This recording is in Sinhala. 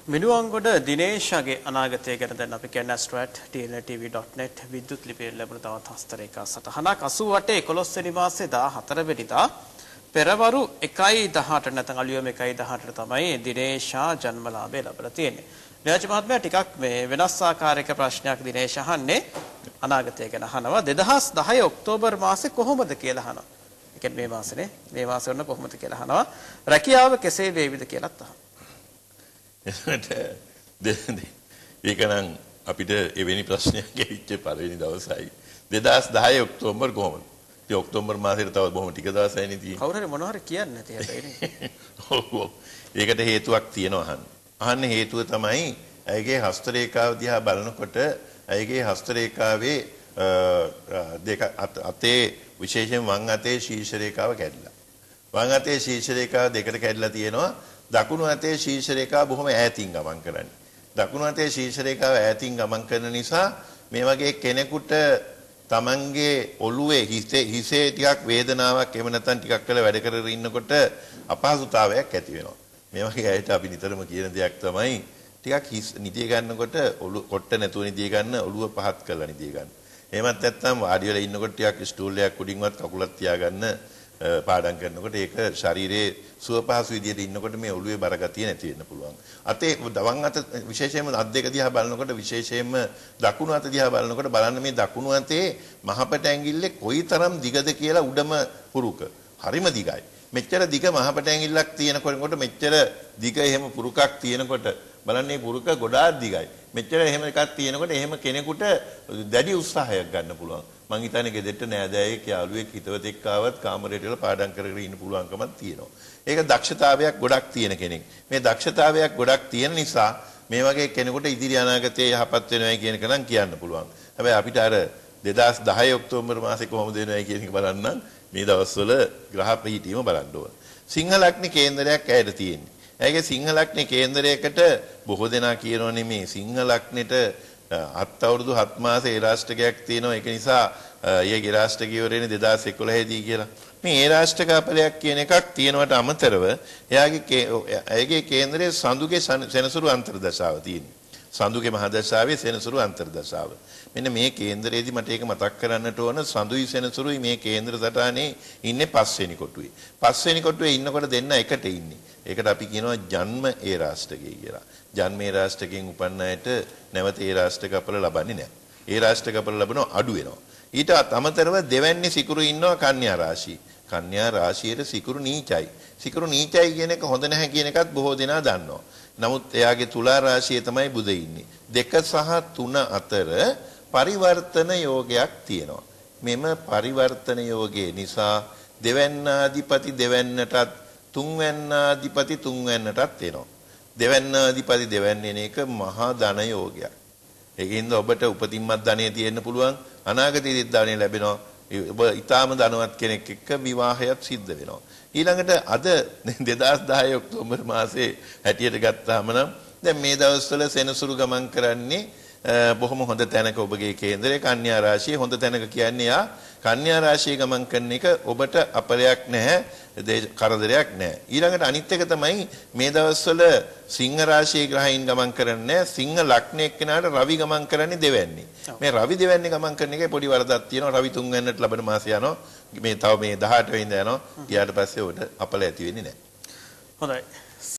මිනුවන්ගොඩ දිනේෂගේ අනාගතය ගැන දැන් අපි කියන්නේ astro@tntv.net විද්‍යුත් ලිපියෙන් ලැබුණු තවත් හස්තරේඛා සටහනක් 88 11 වෙනි මාසේ 14 වෙනිදා පෙරවරු 1:18 නැත්නම් අලුයම 1:18 තමයි දිනේෂා ජන්මලාභය ලැබලා තියෙන්නේ. නිරජ මහත්මයා ටිකක් මේ වෙනස් ආකාරයක ප්‍රශ්නයක් දිනේෂ අහන්නේ අනාගතය ගැන අහනවා 2010 ඔක්තෝබර් මාසේ කොහොමද කියලා අහනවා. ඒ කියන්නේ මේ මාසේනේ මේ මාසේ වුණ කොහොමද කියලා අහනවා. රැකියාව කෙසේ වේවිද කියලාත් අහනවා. ඒක නම් අපිට එවැනි ප්‍රශ්නයක් ඇවිච්ච පළවෙනි දවසයි 2010 ඔක්තෝබර් කොහොමද? ඒ ඔක්තෝබර් මාසෙට තව බොහොම ටික දවසයිනේ තියෙන්නේ. කවුරු හරි මොනවා හරි කියන්නේ නැති හැබැයිනේ. ඔව්. ඒකට හේතුවක් තියෙනවා අහන්න හේතුව තමයි ඇයගේ හස්ත රේඛාව දිහා බලනකොට ඇයගේ හස්ත රේඛාවේ දෙක අතේ විශේෂයෙන් වම් අතේ ශීර්ෂ රේඛාව කැඩිලා. වම් අතේ ශීර්ෂ රේඛාව දෙකට කැඩිලා තියෙනවා. දකුණු අතේ ශීර්ෂ රේඛාව බොහොම ඈතින් ගමන් කරන්නේ. දකුණු අතේ ශීර්ෂ රේඛාව ඈතින් ගමන් කරන නිසා මේ වගේ කෙනෙකුට තමන්ගේ ඔළුවේ හිසේ ටිකක් වේදනාවක් එහෙම නැත්නම් ටිකක් වෙලා වැඩ කරගෙන ඉන්නකොට අපහසුතාවයක් ඇති වෙනවා. මේ වගේ අයට අපි නිතරම කියන දෙයක් තමයි ටිකක් හිස් නිදිය ගන්නකොට ඔළුව කොට්ට නැතුව නිදිය ගන්න ඔළුව පහත් කරලා නිදිය ගන්න. එහෙමත් නැත්නම් වාඩි වෙලා ඉන්නකොට ටිකක් ස්ටූල් එකක් උඩින්වත් කකුලක් තියාගන්න පාඩම් කරනකොට ඒක ශරීරයේ සුව පහසු විදියට ඉන්නකොට මේ ඔළුවේ බර ගතිය නැති වෙන්න පුළුවන්. අතේ දවම් අත විශේෂයෙන්ම අත් දෙක දිහා බලනකොට විශේෂයෙන්ම දකුණු අත දිහා බලනකොට බලන්න මේ දකුණු අතේ මහපට ඇඟිල්ලේ කොයිතරම් දිගද කියලා උඩම පුරුක. හරිම දිගයි. මෙච්චර දිග මහපට ඇඟිල්ලක් තියෙනකොට මෙච්චර දිග එහෙම පුරුකක් තියෙනකොට බලන්න මේ පුරුක ගොඩාක් දිගයි. මෙච්චර එහෙම එකක් තියෙනකොට එහෙම කෙනෙකුට දැඩි උත්සාහයක් ගන්න පුළුවන්. මං හිතන්නේ ගෙදරට නෑදෑයෙක් යාළුවෙක් හිතවතෙක් ආවත් කාමරයට වෙලා පාඩම් කරගෙන ඉන්න පුළුවන්කමක් තියෙනවා. ඒක දක්ෂතාවයක් ගොඩක් තියෙන කෙනෙක්. මේ දක්ෂතාවයක් ගොඩක් තියෙන නිසා මේ වගේ කෙනෙකුට ඉදිරි අනාගතයේ යහපත් වෙනවයි කියන එක නම් කියන්න පුළුවන්. හැබැයි අපිට අර 2010 ඔක්තෝබර් මාසේ කොහොමද වෙනවයි කියන එක බලන්න මේ දවස්වල ග්‍රහ පිහිටීම බලන්න ඕන. සිංහ ලග්න කේන්දරයක් ඇයට තියෙන්නේ. ඇයගේ සිංහ ලග්න කේන්දරයකට බොහෝ දෙනා කියනෝනේ මේ සිංහ ලග්නෙට 7 අවුරුදු 7 මාස ඒරාෂ්ටකයක් තියෙනවා. ඒක නිසා ඊයේ ඒරාෂ්ටකය ඉවරෙන්නේ 2011 දී කියලා. මේ ඒරාෂ්ටක අපලයක් කියන එකක් තියෙනවට අමතරව එයාගේ කේන්දරයේ සඳුගේ සෙනසුරු අන්තර්දශාව තියෙනවා. සඳුගේ මහදශාවේ සෙනසුරු අන්තර්දශාව. මෙන්න මේ කේන්දරයේදී මට ඒක මතක් කරන්නට ඕන සඳුයි සෙනසුරුයි මේ කේන්ද්‍ර සටහනේ ඉන්නේ 5 වෙනි කොටුවේ. 5 වෙනි කොටුවේ ඉන්නකොට දෙන්න එකට ඉන්නේ. ඒකට අපි කියනවා ජන්ම ඒරාෂ්ටකය කියලා. ජන්ම ඒරාෂ්ටකයෙන් උපන්න අයට නැවත ඒරාෂ්ටක අපල ලබන්නේ නැහැ. ඒරාෂ්ටක අපල ලැබෙනවා අඩු වෙනවා. ඊට අමතරව දෙවැන්නේ සිකුරු ඉන්නවා කන්‍යා රාශිය. කන්‍යා රාශියේ සිකුරු නීචයි. සිකුරු නීචයි කියන එක හොඳ නැහැ කියන එකත් බොහෝ දෙනා දන්නවා. නමුත් එයාගේ තුලා රාශියේ තමයි බුධ ඉන්නේ. 2 සහ 3 අතර පරිවර්තන යෝගයක් තියෙනවා. මෙම පරිවර්තන යෝගයේ නිසා දෙවැන්නාධිපති දෙවැන්නටත් තුන්වැන්නාධිපති තුන්වැන්නටත් එනවා. දෙවැන්නාධිපති දෙවැන්න එන එක මහා ධන යෝගයක්. ඒකින්ද ඔබට උපතින්මත් ධනෙ තියෙන්න පුළුවන්. අනාගතයේදී ධනෙ ලැබෙනවා. ඔබ ඊටාම ධනවත් කෙනෙක් එක්ක විවාහයක් සිද්ධ වෙනවා. ඊළඟට අද 2010 ඔක්තෝබර් මාසේ හැටියට ගත්තාම නම් දැන් මේ දවස්වල සෙනසුරු ගමන් කරන්නේ බොහොම හොඳ තැනක ඔබගේ කේන්දරේ කන්‍යා රාශිය හොඳ තැනක කියන්නේ යා කන්‍යා රාශිය ගමන් කරන එක ඔබට අපලයක් නැහැ කරදරයක් නැහැ. ඊළඟට අනිත් එක තමයි මේ දවස්වල සිංහ රාශියේ ග්‍රහයන් ගමන් කරන්නේ සිංහ ලග්නයේ කෙනාට රවි ගමන් කරන්නේ දෙවැන්නේ. මේ රවි දෙවැන්නේ ගමන් කරන එකේ පොඩි වරදක් තියෙනවා. රවි තුන්වැන්නට ලබන මාසය යනවා. මේ තව මේ 18 වෙනිදා යනවා. ඊට පස්සේ උඩ අපල ඇති වෙන්නේ නැහැ. හොඳයි.